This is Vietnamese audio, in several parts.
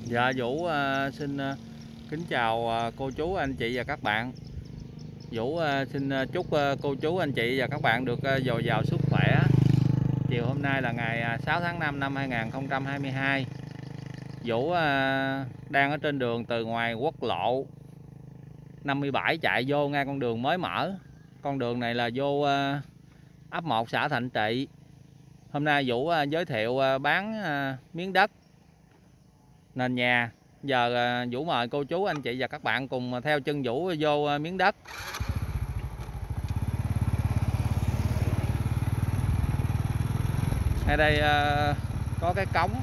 Dạ Vũ xin kính chào cô chú anh chị và các bạn. Vũ xin chúc cô chú anh chị và các bạn được dồi dào sức khỏe. Chiều hôm nay là ngày 6 tháng 5 năm 2022. Vũ đang ở trên đường từ ngoài quốc lộ 57 chạy vô ngay con đường mới mở. Con đường này là vô ấp 1 xã Thạnh Trị. Hôm nay Vũ giới thiệu bán miếng đất nền nhà. Giờ Vũ mời cô chú anh chị và các bạn cùng theo chân Vũ vô miếng đất. Ngay đây có cái cống.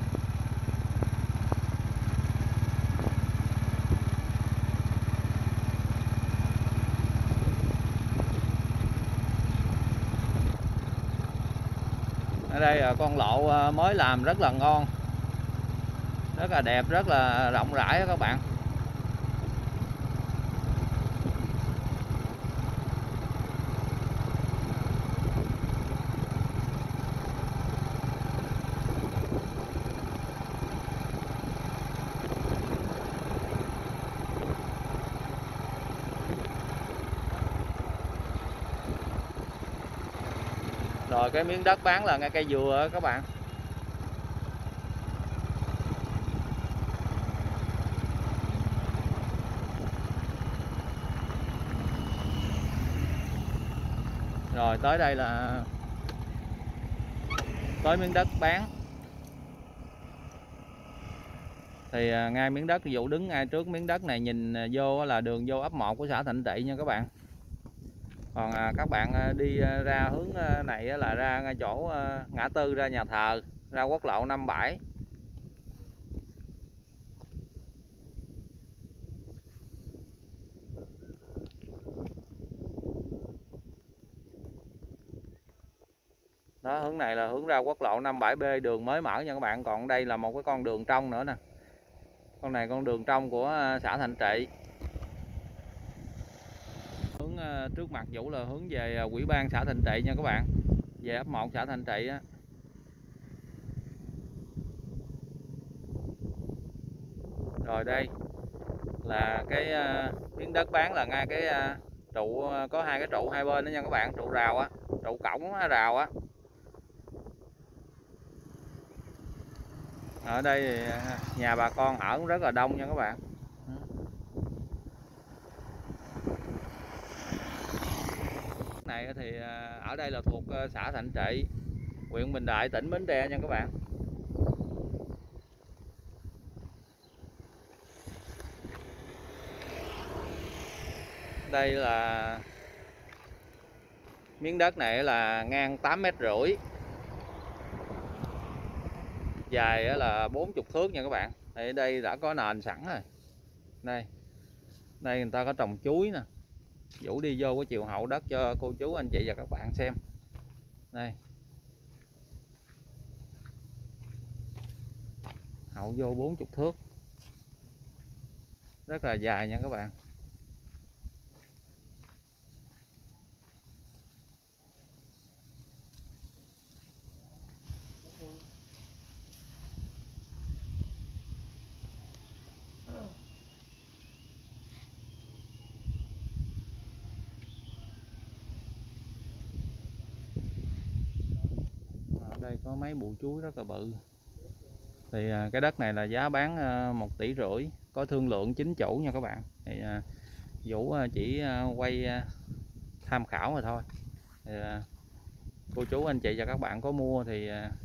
Ở đây con lộ mới làm rất là ngon, rất là đẹp, rất là rộng rãi đó các bạn. Rồi cái miếng đất bán là ngay cây dừa đó các bạn. Rồi tới đây là tới miếng đất bán. Thì ngay miếng đất, Vũ đứng ngay trước miếng đất này, nhìn vô là đường vô ấp 1 của xã Thạnh Trị nha các bạn. Còn các bạn đi ra hướng này là ra ngay chỗ ngã tư ra nhà thờ, ra quốc lộ 57. Đó, hướng này là hướng ra quốc lộ 57B, đường mới mở nha các bạn. Còn đây là một cái con đường trong nữa nè. Con này con đường trong của xã Thạnh Trị. Hướng trước mặt Vũ là hướng về Ủy ban xã Thạnh Trị nha các bạn, về ấp 1 xã Thạnh Trị á. Rồi đây là cái miếng đất bán là ngay cái trụ, có hai cái trụ hai bên đó nha các bạn, trụ rào á, trụ cổng rào á. Ở đây thì nhà bà con ở cũng rất là đông nha các bạn. Này thì ở đây là thuộc xã Thạnh Trị, huyện Bình Đại, tỉnh Bến Tre nha các bạn. Đây là miếng đất này là ngang 8,5 m, dài là 40 thước nha các bạn. Thì đây đã có nền sẵn rồi. Đây người ta có trồng chuối nè. Vũ đi vô cái chiều hậu đất cho cô chú anh chị và các bạn xem. Đây, hậu vô 40 thước, rất là dài nha các bạn. Ở đây có mấy bụi chuối rất là bự. Thì cái đất này là giá bán 1,5 tỷ, có thương lượng chính chủ nha các bạn. Thì Vũ chỉ quay tham khảo mà thôi. Thì cô chú anh chị và các bạn có mua thì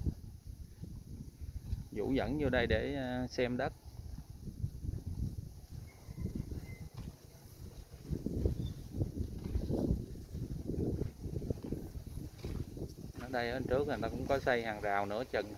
Vũ dẫn vô đây để xem đất. Ở đây ở trước người ta cũng có xây hàng rào nửa chừng.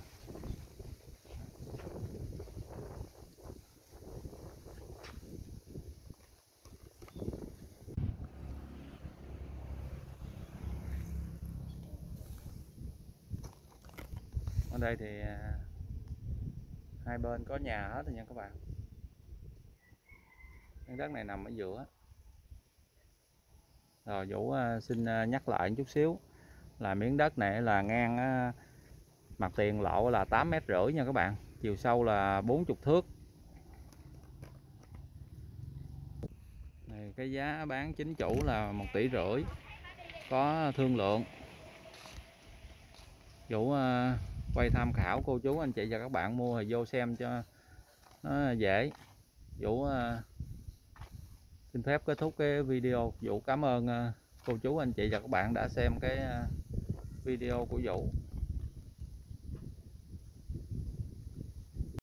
Ở đây thì hai bên có nhà hết rồi nha các bạn. Cái đất này nằm ở giữa. Rồi Vũ xin nhắc lại chút xíu là miếng đất này là ngang mặt tiền lộ là 8,5 m nha các bạn, chiều sâu là 40 thước. cái giá bán chính chủ là 1,5 tỷ, có thương lượng. Vũ quay tham khảo, cô chú anh chị và các bạn mua thì vô xem cho nó dễ. Vũ xin phép kết thúc cái video. Vũ cảm ơn cô chú anh chị và các bạn đã xem cái video của Vũ.